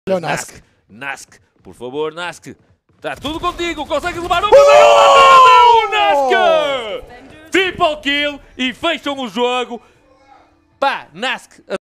Olha o Nask. Nask, por favor, Nask. Está tudo contigo, consegues levar uma o Nask! Triple kill e fecham o jogo. Pá, Nask.